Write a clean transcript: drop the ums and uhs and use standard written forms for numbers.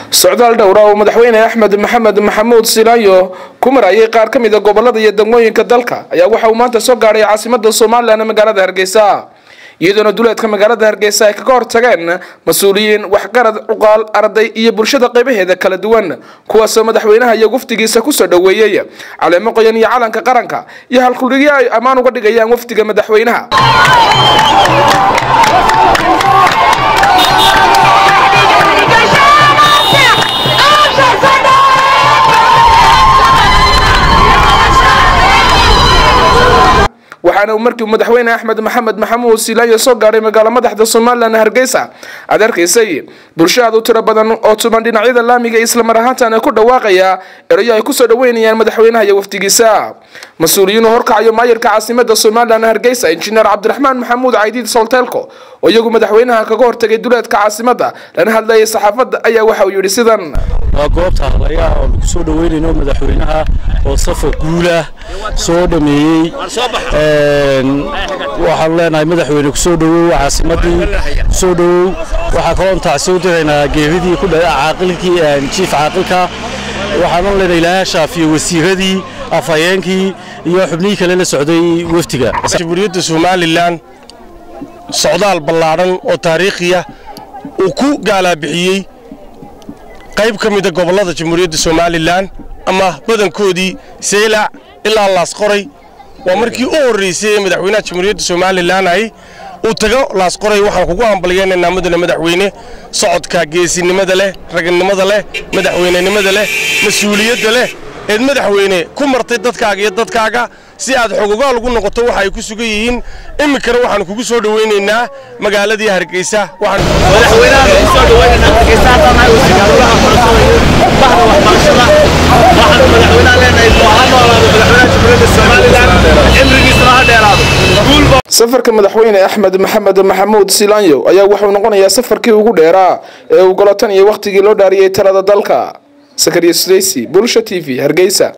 socdaal dhowra oo madaxweyne Axmed Maxamed Maxamuud Silaayo ku marayay qaar ka mid ah gobolada iyo degmooyinka dalka ayaa waxa uu maanta soo gaaray caasimadda Soomaaliland magaalada Hargeysa iyadoo duleedka magaalada Hargeysa ay ka hortageen mas'uuliyiin waxqarad uqaal arday iyo bulshada qaybaheeda kala duwan kuwaas oo madaxweynaha iyo waftigiisa ku soo dhaweeyay caleemo qoyan iyo calanka qaranka iyo halkuligii ay amaan uga dhigayaan waftiga madaxweynaha waxaana markii madaxweyne Axmed Maxamed Maxamuud Silaayo soo gaaray magaalada madaxda Soomaaliland Hargeysa adeerkiisay bulshada u tiro badan oo tuban dhinacyada laamiga isla mar ahaantaana ku dhawaaqaya erayo ay ku soo dhaweynayaan madaxweynaha iyo waftigiisa mas'uuliyiin horkacayo maayirka caasimadda Soomaaliland Hargeysa injineer Cabdiraxmaan Maxamuud Caydiid Soltelko oo iyagu madaxweynaha kaga hortagay duleedka caasimadda lana hadlayay saxaafadda ayaa waxa uu yiri sidan goobta hadlaya oo ku soo dhaweynayno madaxweynaha oo safar guula soo dhameeyay waxaan leenahay madaxweyne ku soo dhawow caasimadii soo dhawow waxa kale oo taasoo dirayna geeridii ku dhacay caaqilkii chief caaqilka waxaan leenahay ilaahay shaafiyo wasiiradii afayeenkii iyo xubnihii kale la socday waftiga Jamhuuriyadda Soomaaliland socdaal ballaaran oo taariikhi ah oo ku gaala bixiyay qayb ka mid ah gobolada Jamhuuriyadda Soomaaliland ama badankoodii Seylac ilaa Laas Qoray waa markii uu horeysay madaxweynaha Jamhuuriyadda Soomaaliland ay uu tago Laas Qoray waxaan kugu hambalyeynaa mudane madaxweyne socodka geesinimada leh raganimada leh madaxweynenimada leh mas'uuliyadda leh ee madaxweyne ku martay dadkaaga si aad xogogaal ugu noqoto waxa ay ku sugan yihiin imikana waxaan kugu soo dhaweynaynaa magaaladii Hargeysa waxaan madaxweynaha ku soo dhaweynaynaa Hargeysa taana uu sigaalada waxbarashada bahda waxbarashada waxaan madaxweynaha leenahay madaxweynaha Jamhuuriyadda Soomaaliland cimrigiisa ha dheeraado safarka madaxweyne Axmed Maxamed Maxamuud Silaayo ayaa wuxuu noqonayaa safarkii ugu dheeraa ee uu golataan iyo waqtigii loo dhaariyay talada dalka Sakariya Stacy Bulsha TV Hargeysa